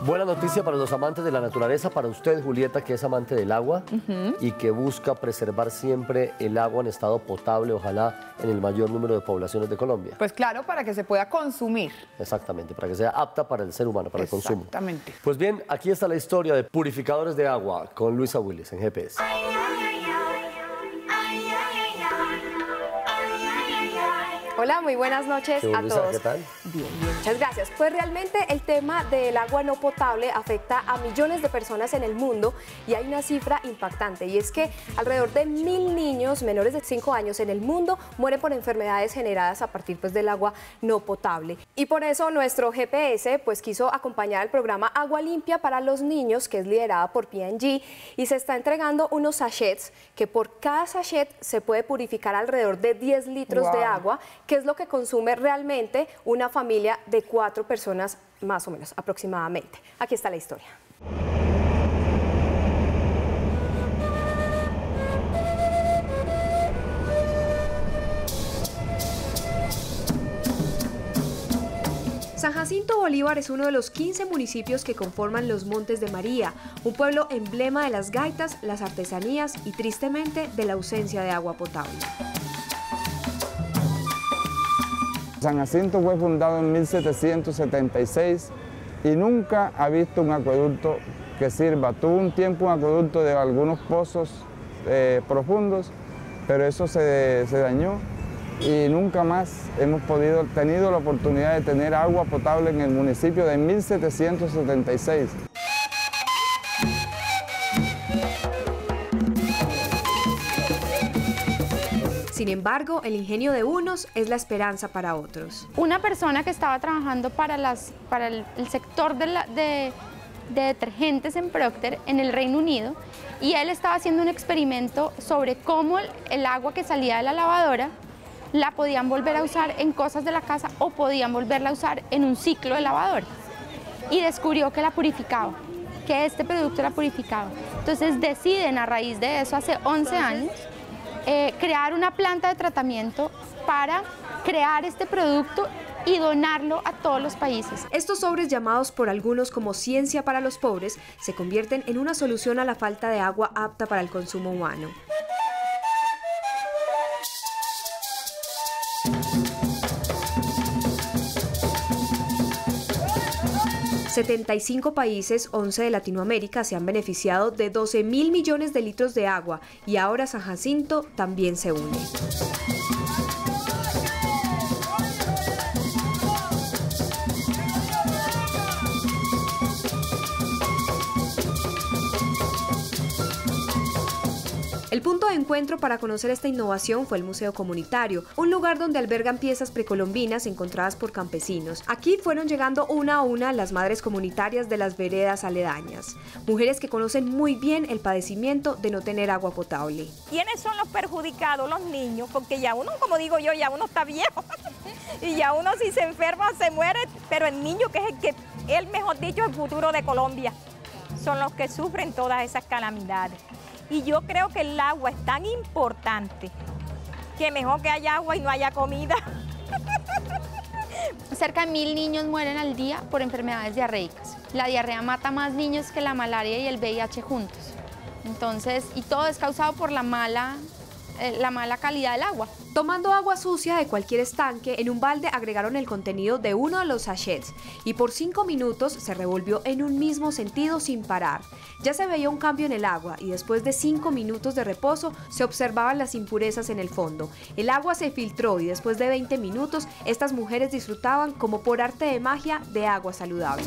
Buena noticia para los amantes de la naturaleza, para usted, Julieta, que es amante del agua y que busca preservar siempre el agua en estado potable, ojalá en el mayor número de poblaciones de Colombia. Pues claro, para que se pueda consumir. Exactamente, para que sea apta para el ser humano, para el consumo. Exactamente. Pues bien, aquí está la historia de purificadores de agua con Luisa Willis en GPS. Hola, muy buenas noches a Luisa, todos. ¿qué tal? Bien, muchas gracias. Pues realmente el tema del agua no potable afecta a millones de personas en el mundo y hay una cifra impactante, y es que alrededor de 1000 niños menores de 5 años en el mundo mueren por enfermedades generadas a partir del agua no potable. Y por eso nuestro GPS quiso acompañar al programa Agua Limpia para los Niños, que es liderada por P&G, y se está entregando unos sachets que por cada sachet se puede purificar alrededor de 10 litros de agua, que es lo que consume realmente una familia de 4 personas más o menos aproximadamente. Aquí está la historia. San Jacinto Bolívar es uno de los 15 municipios que conforman los Montes de María, un pueblo emblema de las gaitas, las artesanías y tristemente de la ausencia de agua potable. San Jacinto fue fundado en 1776 y nunca ha visto un acueducto que sirva. Tuvo un tiempo un acueducto de algunos pozos profundos, pero eso se dañó y nunca más hemos tenido la oportunidad de tener agua potable en el municipio de 1776. Sin embargo, el ingenio de unos es la esperanza para otros. Una persona que estaba trabajando para el sector de detergentes en Procter, en el Reino Unido, y él estaba haciendo un experimento sobre cómo el agua que salía de la lavadora la podían volver a usar en cosas de la casa o podían volverla a usar en un ciclo de lavadora. Y descubrió que la purificaba, que este producto la purificaba. Entonces deciden a raíz de eso, hace 11 años, crear una planta de tratamiento para crear este producto y donarlo a todos los países. Estos sobres, llamados por algunos como ciencia para los pobres, se convierten en una solución a la falta de agua apta para el consumo humano. ...75 países, 11 de Latinoamérica, se han beneficiado de 12.000 millones de litros de agua y ahora San Jacinto también se une. El punto de encuentro para conocer esta innovación fue el Museo Comunitario, un lugar donde albergan piezas precolombinas encontradas por campesinos. Aquí fueron llegando una a una las madres comunitarias de las veredas aledañas, mujeres que conocen muy bien el padecimiento de no tener agua potable. ¿Quiénes son los perjudicados? Los niños, porque ya uno, como digo yo, ya uno está viejo y ya uno si se enferma se muere, pero el niño, que es el mejor dicho, el futuro de Colombia, son los que sufren todas esas calamidades. Y yo creo que el agua es tan importante que mejor que haya agua y no haya comida. Cerca de 1000 niños mueren al día por enfermedades diarreicas. La diarrea mata más niños que la malaria y el VIH juntos. Entonces, y todo es causado por la mala calidad del agua. Tomando agua sucia de cualquier estanque, en un balde agregaron el contenido de uno de los sachets y por 5 minutos se revolvió en un mismo sentido sin parar. Ya se veía un cambio en el agua y después de 5 minutos de reposo se observaban las impurezas en el fondo. El agua se filtró y después de 20 minutos estas mujeres disfrutaban, como por arte de magia, de agua saludable.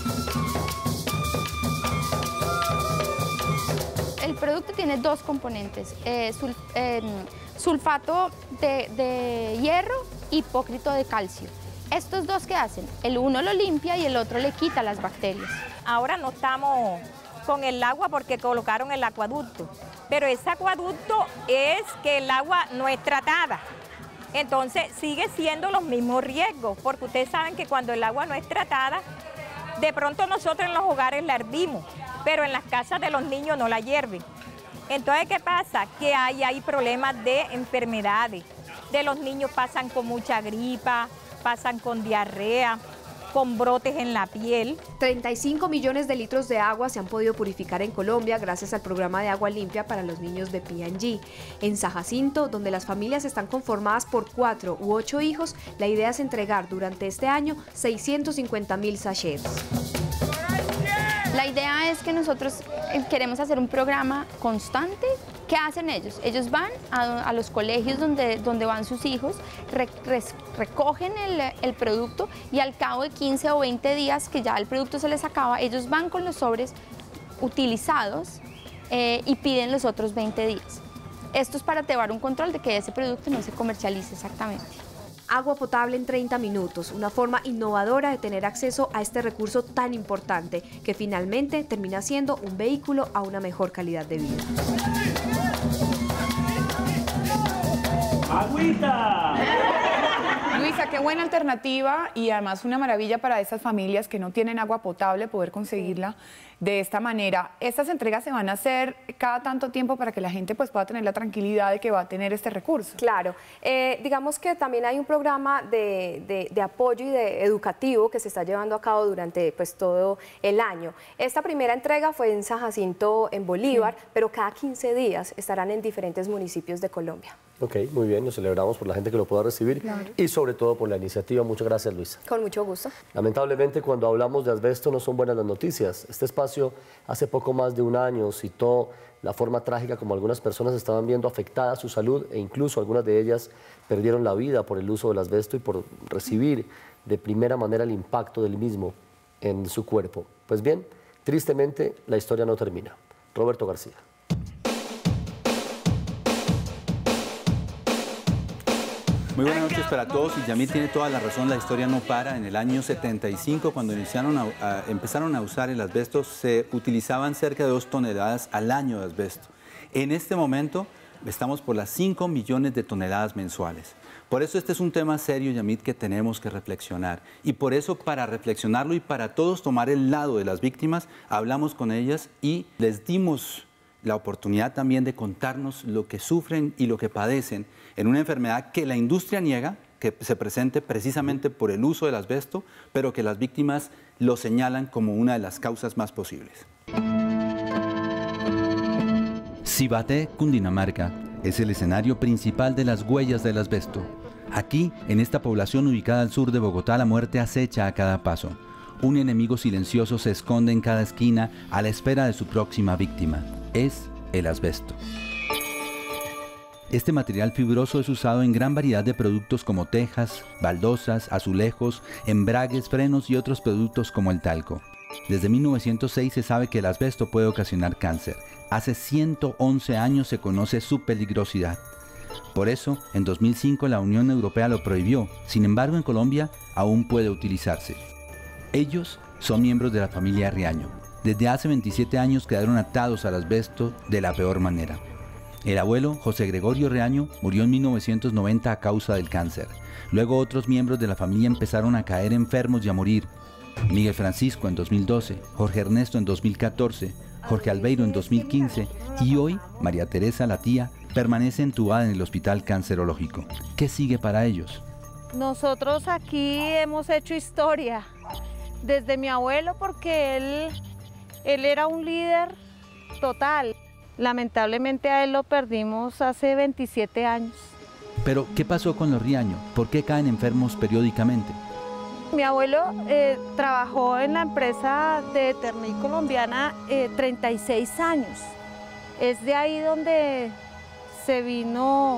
El producto tiene dos componentes, sulfato de hierro y hipócrito de calcio. ¿Estos dos qué hacen? El uno lo limpia y el otro le quita las bacterias. Ahora no estamos con el agua porque colocaron el acueducto, pero ese acueducto es que el agua no es tratada. Entonces sigue siendo los mismos riesgos, porque ustedes saben que cuando el agua no es tratada, de pronto nosotros en los hogares la hervimos, pero en las casas de los niños no la hierven. Entonces, ¿qué pasa? Que hay problemas de enfermedades. De los niños pasan con mucha gripa, pasan con diarrea. con brotes en la piel. 35 millones de litros de agua se han podido purificar en Colombia gracias al programa de agua limpia para los niños de P&G. En San Jacinto, donde las familias están conformadas por 4 u 8 hijos, la idea es entregar durante este año 650.000 sachets. La idea es que nosotros queremos hacer un programa constante. ¿Qué hacen ellos? Ellos van a los colegios donde van sus hijos, recogen el producto y al cabo de 15 o 20 días que ya el producto se les acaba, ellos van con los sobres utilizados y piden los otros 20 días. Esto es para llevar un control de que ese producto no se comercialice exactamente. Agua potable en 30 minutos, una forma innovadora de tener acceso a este recurso tan importante que finalmente termina siendo un vehículo a una mejor calidad de vida. ¡Agüita! Luisa, qué buena alternativa y además una maravilla para esas familias que no tienen agua potable poder conseguirla de esta manera. Estas entregas se van a hacer cada tanto tiempo para que la gente pues pueda tener la tranquilidad de que va a tener este recurso. Claro, digamos que también hay un programa de apoyo y de educativo que se está llevando a cabo durante pues todo el año. Esta primera entrega fue en San Jacinto, en Bolívar, pero cada 15 días estarán en diferentes municipios de Colombia. Ok, muy bien, nos celebramos por la gente que lo pueda recibir y sobre todo por la iniciativa. Muchas gracias, Luisa. Con mucho gusto. Lamentablemente, cuando hablamos de asbesto no son buenas las noticias. Este espacio hace poco más de un año citó la forma trágica como algunas personas estaban viendo afectada su salud e incluso algunas de ellas perdieron la vida por el uso del asbesto y por recibir de primera manera el impacto del mismo en su cuerpo. Pues bien, tristemente la historia no termina. Roberto García. Muy buenas noches para todos y Yamil tiene toda la razón, la historia no para. En el año 75, cuando empezaron a usar el asbesto, se utilizaban cerca de 2 toneladas al año de asbesto. En este momento estamos por las 5 millones de toneladas mensuales. Por eso este es un tema serio, Yamil, que tenemos que reflexionar. Y por eso, para reflexionarlo y para todos tomar el lado de las víctimas, hablamos con ellas y les dimos la oportunidad también de contarnos lo que sufren y lo que padecen en una enfermedad que la industria niega, que se presente precisamente por el uso del asbesto, pero que las víctimas lo señalan como una de las causas más posibles. Cibate, Cundinamarca, es el escenario principal de las huellas del asbesto. Aquí, en esta población ubicada al sur de Bogotá, la muerte acecha a cada paso. Un enemigo silencioso se esconde en cada esquina a la espera de su próxima víctima. Es el asbesto. Este material fibroso es usado en gran variedad de productos como tejas, baldosas, azulejos, embragues, frenos y otros productos como el talco. Desde 1906 se sabe que el asbesto puede ocasionar cáncer. Hace 111 años se conoce su peligrosidad. Por eso, en 2005 la Unión Europea lo prohibió. Sin embargo, en Colombia aún puede utilizarse. Ellos son miembros de la familia Riaño. Desde hace 27 años quedaron atados al asbesto de la peor manera. El abuelo, José Gregorio Riaño, murió en 1990 a causa del cáncer. Luego otros miembros de la familia empezaron a caer enfermos y a morir. Miguel Francisco en 2012, Jorge Ernesto en 2014, Jorge Albeiro en 2015 y hoy María Teresa, la tía, permanece entubada en el hospital cancerológico. ¿Qué sigue para ellos? Nosotros aquí hemos hecho historia. Desde mi abuelo, porque él era un líder total. Lamentablemente a él lo perdimos hace 27 años. Pero, ¿qué pasó con los Riaño? ¿Por qué caen enfermos periódicamente? Mi abuelo trabajó en la empresa de Ternil Colombiana 36 años. Es de ahí donde se vino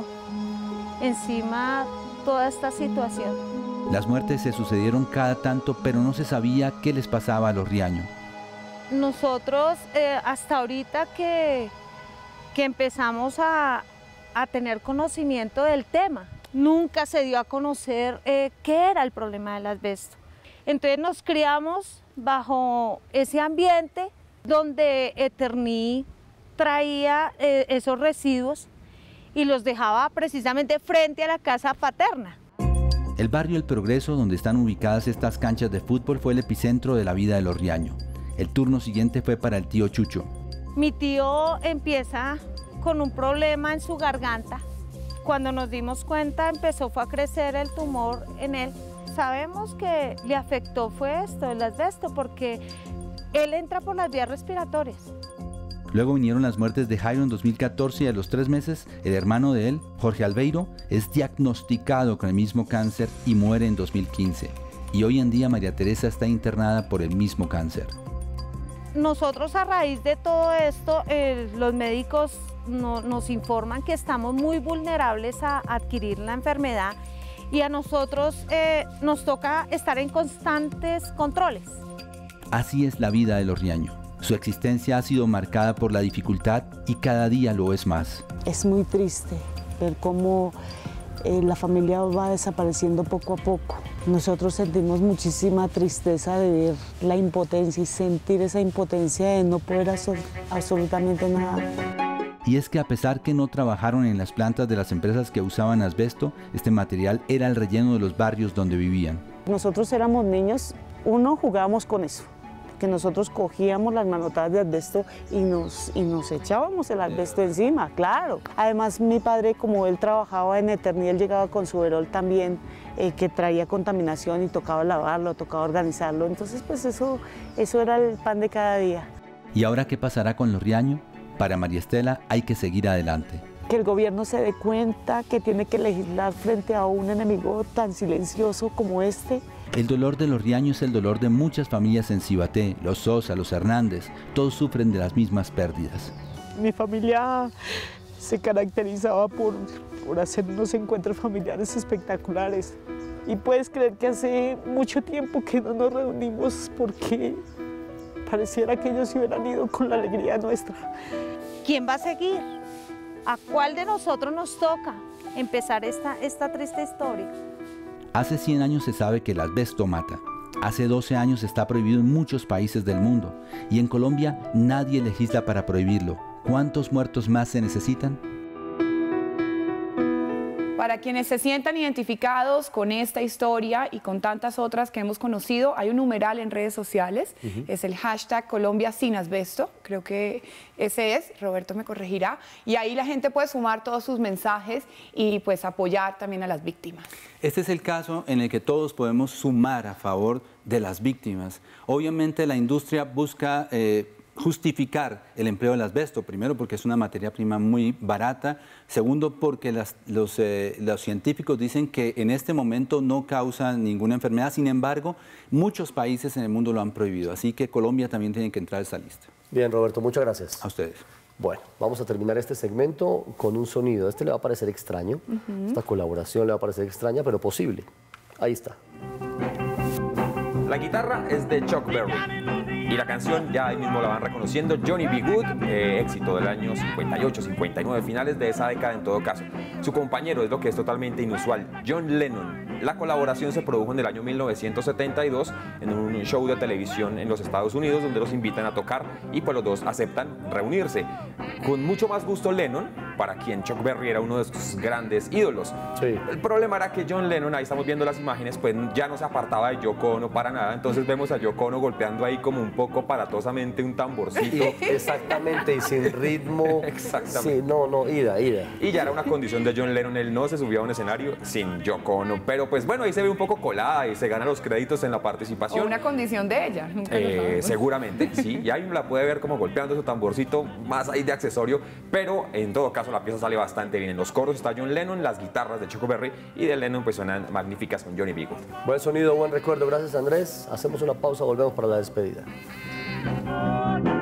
encima toda esta situación. Las muertes se sucedieron cada tanto, pero no se sabía qué les pasaba a los Riaño. Nosotros hasta ahorita que empezamos a tener conocimiento del tema, nunca se dio a conocer qué era el problema del asbesto. Entonces nos criamos bajo ese ambiente donde Eternit traía esos residuos y los dejaba precisamente frente a la casa paterna. El barrio El Progreso, donde están ubicadas estas canchas de fútbol, fue el epicentro de la vida de los Riaño. El turno siguiente fue para el tío Chucho. Mi tío empieza con un problema en su garganta. Cuando nos dimos cuenta, fue a crecer el tumor en él sabemos que le afectó fue esto, el asbesto, porque él entra por las vías respiratorias. Luego vinieron las muertes de Jairo en 2014 y a los 3 meses, el hermano de él, Jorge Albeiro, es diagnosticado con el mismo cáncer y muere en 2015. Y hoy en día María Teresa está internada por el mismo cáncer. Nosotros a raíz de todo esto, los médicos nos informan que estamos muy vulnerables a adquirir la enfermedad y a nosotros nos toca estar en constantes controles. Así es la vida de los Riaño. Su existencia ha sido marcada por la dificultad y cada día lo es más. Es muy triste ver cómo la familia va desapareciendo poco a poco. Nosotros sentimos muchísima tristeza de ver la impotencia y sentir esa impotencia de no poder hacer absolutamente nada. Y es que a pesar que no trabajaron en las plantas de las empresas que usaban asbesto, este material era el relleno de los barrios donde vivían. Nosotros éramos niños, jugábamos con eso, que nosotros cogíamos las manotadas de asbesto y nos echábamos el asbesto encima, claro. Además, mi padre, como él trabajaba en Eternía, él llegaba con su verol también, que traía contaminación y tocaba lavarlo, tocaba organizarlo. Entonces, pues eso era el pan de cada día. ¿Y ahora qué pasará con los Riaño? Para María Estela hay que seguir adelante. Que el gobierno se dé cuenta que tiene que legislar frente a un enemigo tan silencioso como este. El dolor de los Riaño es el dolor de muchas familias en Cibaté, los Sosa, los Hernández, todos sufren de las mismas pérdidas. Mi familia se caracterizaba por hacer unos encuentros familiares espectaculares. Y puedes creer que hace mucho tiempo que no nos reunimos porque pareciera que ellos se hubieran ido con la alegría nuestra. ¿Quién va a seguir? ¿A cuál de nosotros nos toca empezar esta triste historia? Hace 100 años se sabe que el asbesto mata. Hace 12 años está prohibido en muchos países del mundo. Y en Colombia nadie legisla para prohibirlo. ¿Cuántos muertos más se necesitan? Para quienes se sientan identificados con esta historia y con tantas otras que hemos conocido, hay un numeral en redes sociales, es el hashtag Colombia sin asbesto, creo que ese es, Roberto me corregirá, y ahí la gente puede sumar todos sus mensajes y pues apoyar también a las víctimas. Este es el caso en el que todos podemos sumar a favor de las víctimas. Obviamente la industria busca justificar el empleo del asbesto, primero porque es una materia prima muy barata, segundo porque los científicos dicen que en este momento no causa ninguna enfermedad, sin embargo, muchos países en el mundo lo han prohibido, así que Colombia también tiene que entrar a esa lista. Bien, Roberto, muchas gracias. A ustedes. Bueno, vamos a terminar este segmento con un sonido. Este le va a parecer extraño, esta colaboración le va a parecer extraña, pero posible. Ahí está. La guitarra es de Chuck Berry y la canción ya ahí mismo la van reconociendo, Johnny B. Good, éxito del año 58, 59, finales de esa década en todo caso. Su compañero es lo que es totalmente inusual, John Lennon. La colaboración se produjo en el año 1972 en un show de televisión en los Estados Unidos donde los invitan a tocar y pues los dos aceptan reunirse. Con mucho más gusto Lennon, para quien Chuck Berry era uno de sus grandes ídolos. Sí. El problema era que John Lennon, ahí estamos viendo las imágenes, pues ya no se apartaba de Yoko Ono para nada, entonces vemos a Yoko Ono golpeando ahí como un poco aparatosamente un tamborcito. Exactamente, y sin ritmo. Exactamente. Sí, no, ida. Y ya era una condición de John Lennon, él no se subía a un escenario sin Yoko Ono, pero pues bueno, ahí se ve un poco colada y se gana los créditos en la participación. O una condición de ella. Seguramente, sí, y ahí la puede ver como golpeando su tamborcito, más ahí de accesorio, pero en todo caso la pieza sale bastante bien. En los coros está John Lennon, las guitarras de Chuck Berry y de Lennon pues suenan magníficas con Johnny B. Good. Buen sonido, buen recuerdo, gracias Andrés. Hacemos una pausa, volvemos para la despedida.